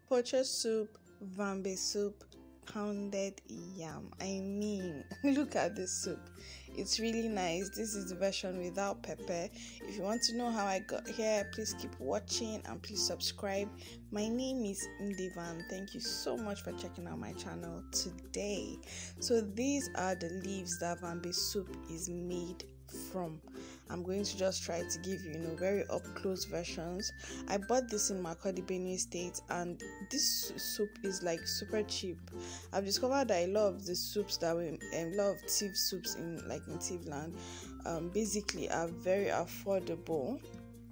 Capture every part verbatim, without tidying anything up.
Pocha soup, vambe soup, pounded yam. I mean, look at this soup. It's really nice. This is the version without pepper. If you want to know how I got here, please keep watching and please subscribe. My name is Ndivan. Thank you so much for checking out my channel today. So these are the leaves that vambe soup is made from. I'm going to just try to give you, you know, very up close versions. I bought this in Makurdi, Benue State, and this soup is like super cheap. I've discovered that I love the soups that we um, love tea soups in like in tea land. Um, basically, are very affordable.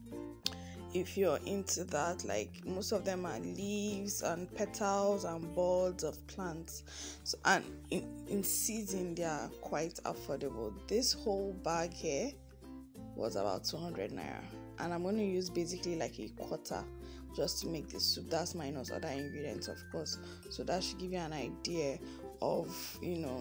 If you're into that, like most of them are leaves and petals and buds of plants, so and in, in season they are quite affordable. This whole bag here was about two hundred naira, and I'm going to use basically like a quarter just to make this soup. That's minus other ingredients, of course, so that should give you an idea of, you know,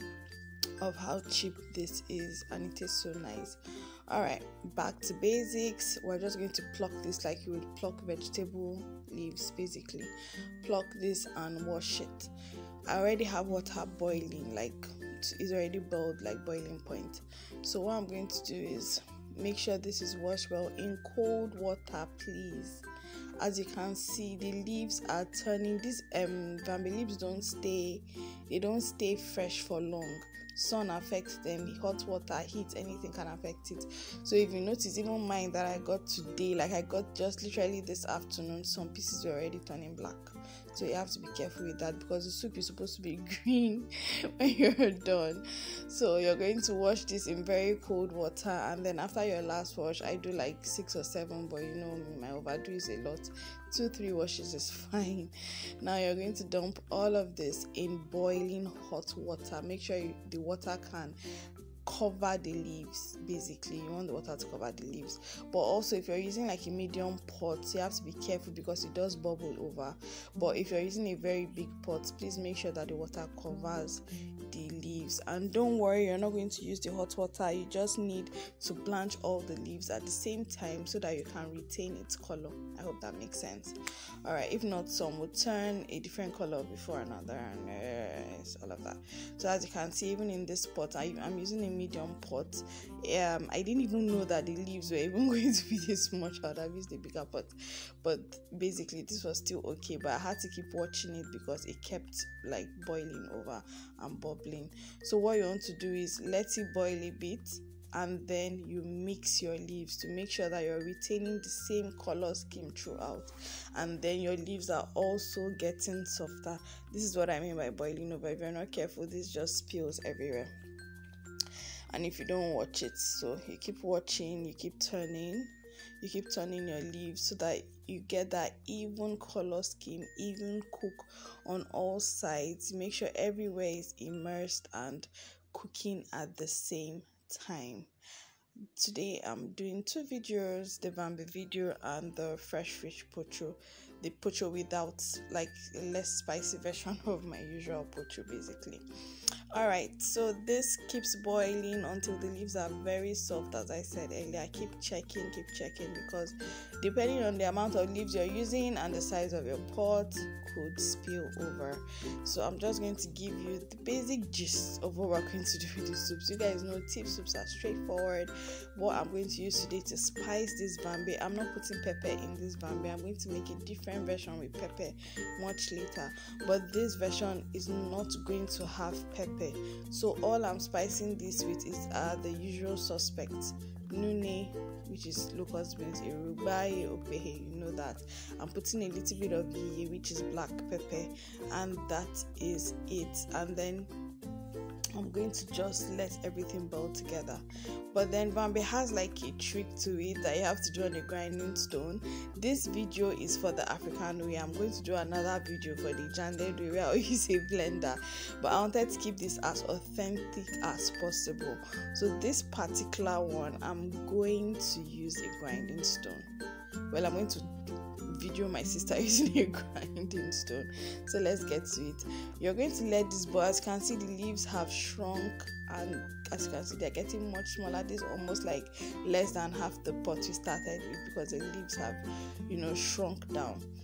of how cheap this is, and it is so nice. All right, back to basics. We're just going to pluck this like you would pluck vegetable leaves. Basically, pluck this and wash it. I already have water boiling, like it's already boiled, like boiling point. So what I'm going to do is make sure this is washed well in cold water, please. As you can see, the leaves are turning. These um vambe leaves don't stay they don't stay fresh for long. Sun affects them, hot water, heat, anything can affect it. So if you notice, even mine that I got today, like I got just literally this afternoon, some pieces were already turning black. So you have to be careful with that, because the soup is supposed to be green when you're done. So you're going to wash this in very cold water, and then after your last wash, I do like six or seven, but you know my overdo is a lot. Two three washes is fine. Now you're going to dump all of this in boiling hot water. Make sure you, the water can cover the leaves. Basically, you want the water to cover the leaves, but also if you're using like a medium pot, you have to be careful because it does bubble over. But if you're using a very big pot, please make sure that the water covers the leaves. And don't worry, you're not going to use the hot water. You just need to blanch all the leaves at the same time so that you can retain its color. I hope that makes sense. All right, if not, some will turn a different color before another, and uh, all of that. So as you can see, even in this pot, I, I'm using a medium pot. um I didn't even know that the leaves were even going to be this much. I'd have used a bigger pot, but basically this was still okay, but I had to keep watching it because it kept like boiling over and bubbling. So what you want to do is let it boil a bit, and then you mix your leaves to make sure that you're retaining the same color scheme throughout, and then your leaves are also getting softer. This is what I mean by boiling over. If you're not careful, this just spills everywhere, and if you don't watch it, so you keep watching, you keep turning you keep turning your leaves so that you get that even color scheme, even cook on all sides. Make sure everywhere is immersed and cooking at the same time. Today I'm doing two videos, the vambe video and the fresh fish pocho, the pocho without, like a less spicy version of my usual pocho basically. All right, so this keeps boiling until the leaves are very soft. As I said earlier, keep checking keep checking because depending on the amount of leaves you're using and the size of your pot, could spill over. So I'm just going to give you the basic gist of what we're going to do with the soups. You guys know tea soups are straightforward. What I'm going to use today to spice this vambe, I'm not putting pepper in this vambe. I'm going to make a different version with pepper much later, but this version is not going to have pepper. So all I'm spicing this with is uh, the usual suspects: nune, which is locust beans, erubai, opehe, you know that. I'm putting a little bit of yiye, which is black pepper, and that is it. And then I'm going to just let everything boil together. But then vambe has like a trick to it that you have to do on a grinding stone. This video is for the African way. I'm going to do another video for the Janded way where I use a blender, but I wanted to keep this as authentic as possible. So this particular one, I'm going to use a grinding stone. Well, I'm going to video my sister using a grinding stone. So let's get to it. You're going to let this boil. As you can see, the leaves have shrunk, and as you can see, they're getting much smaller. This is almost like less than half the pot we started with because the leaves have, you know, shrunk down.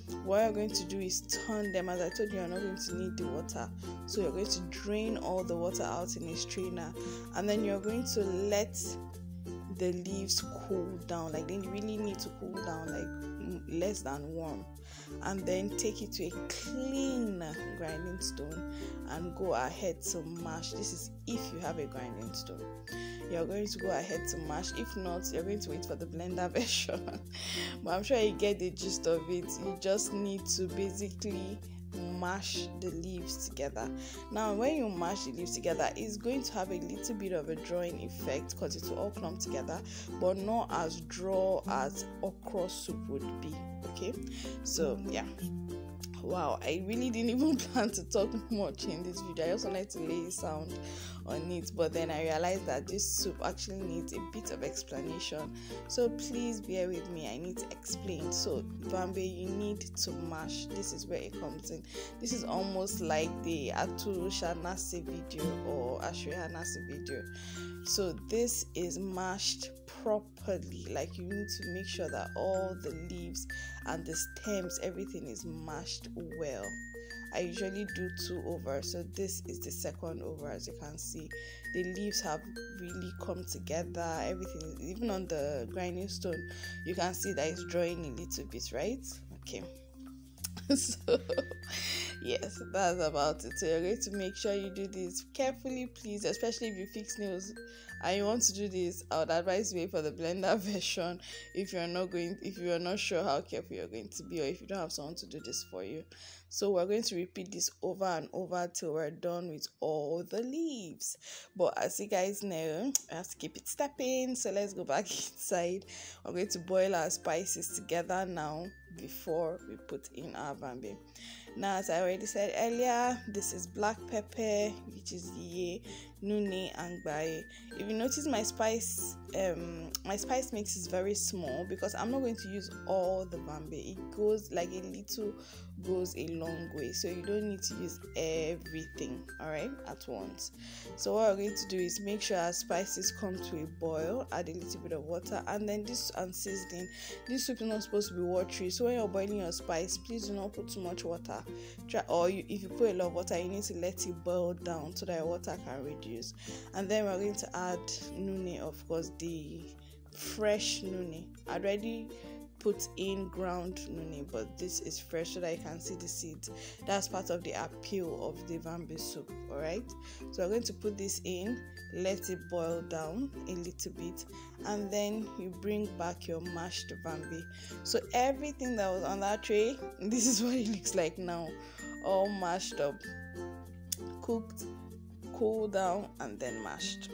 what you're going to do is turn them. As I told you, you're not going to need the water, so you're going to drain all the water out in a strainer, and then you're going to let the leaves cool down. Like, they really need to cool down, like less than warm, and then take it to a clean grinding stone and go ahead to mash. This is if you have a grinding stone. You're going to go ahead to mash. If not, you're going to wait for the blender version. But I'm sure you get the gist of it. You just need to basically mash the leaves together. Now, when you mash the leaves together, it's going to have a little bit of a drawing effect because it will all clump together, but not as draw as okra soup would be. Okay, so yeah. Wow, I really didn't even plan to talk much in this video. I just wanted to lay sound on it, but then I realized that this soup actually needs a bit of explanation, so please bear with me. I need to explain. So Vambe, you need to mash. This is where it comes in. This is almost like the Atu Shanase video or Ashria Nasi video. So this is mashed properly. Like, you need to make sure that all the leaves and the stems, everything is mashed well. I usually do two over, so this is the second over. As you can see, the leaves have really come together. Everything, even on the grinding stone, you can see that it's drawing a little bit, right? Okay. So yes, that's about it. So you're going to make sure you do this carefully, please, especially if you fix nails and you want to do this. I would advise you wait for the blender version if you're not going if you're not sure how careful you're going to be, or if you don't have someone to do this for you. So we're going to repeat this over and over till we're done with all the leaves. But as you guys know, I have to keep it stepping, so let's go back inside. We're going to boil our spices together now before we put in our Vambe. Now, as I already said earlier, this is black pepper, which is Ye, Nune, and Bae. If you notice, my spice um my spice mix is very small because I'm not going to use all the Vambe. It goes like a little goes a long way, so you don't need to use everything, all right, at once. So what we're going to do is make sure our spices come to a boil, add a little bit of water, and then this and seasoning. This soup is not supposed to be watery, so when you're boiling your spice, please do not put too much water. Try, or you, if you put a lot of water, you need to let it boil down so that your water can reduce. And then we're going to add nune, of course, the fresh nune. I already put in ground nune, but this is fresh so that you can see the seeds. That's part of the appeal of the Vambe soup. All right, so we're going to put this in, let it boil down a little bit, and then you bring back your mashed Vambe. So everything that was on that tray, this is what it looks like now, all mashed up, cooked, cooled down, and then mashed.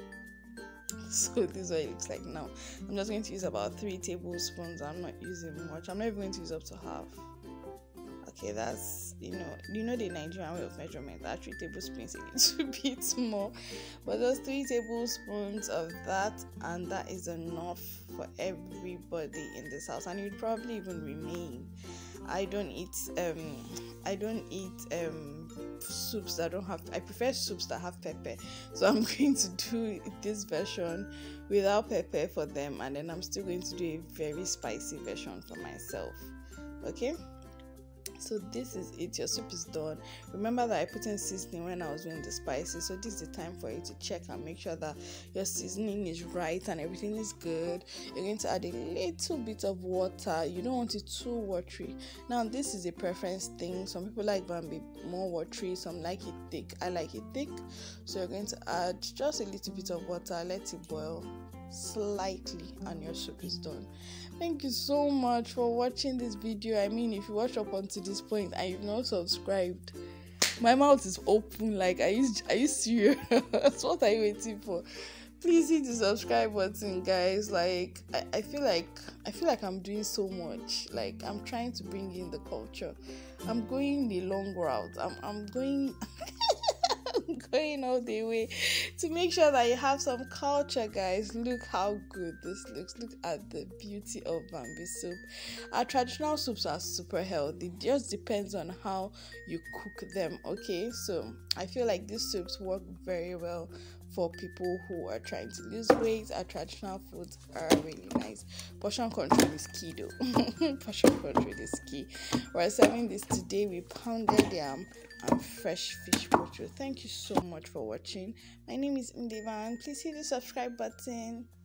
So this is what it looks like now. I'm just going to use about three tablespoons. I'm not using much. I'm not even going to use up to half. Okay, that's, you know, you know the Nigerian way of measurement. That three tablespoons a little bit more, but just three tablespoons of that, and that is enough for everybody in this house, and it would probably even remain. I don't eat um I don't eat um soups that don't have I prefer soups that have pepper, so I'm going to do this version without pepper for them, and then I'm still going to do a very spicy version for myself. Okay, so this is it. Your soup is done. Remember that I put in seasoning when I was doing the spices, so this is the time for you to check and make sure that your seasoning is right and everything is good. You're going to add a little bit of water. You don't want it too watery. Now, this is a preference thing. Some people like Vambe more watery, some like it thick. I like it thick, so you're going to add just a little bit of water, let it boil slightly, and your soup is done. Thank you so much for watching this video. I mean, if you watch up until this point and you've not subscribed, my mouth is open. Like, are you are you serious? What are you waiting for? Please hit the subscribe button, guys. Like, I, I feel like I feel like I'm doing so much. Like, I'm trying to bring in the culture. I'm going the long route. I'm I'm going going all the way to make sure that you have some culture, guys. Look how good this looks. Look at the beauty of Vambe soup. Our traditional soups are super healthy. It just depends on how you cook them. Okay, so I feel like these soups work very well for people who are trying to lose weight. Our traditional foods are really nice. Portion control is key though. Portion control is key. We're serving this today with pounded yam and fresh fish pocho. Thank you so much for watching. My name is Ndeva, and please hit the subscribe button.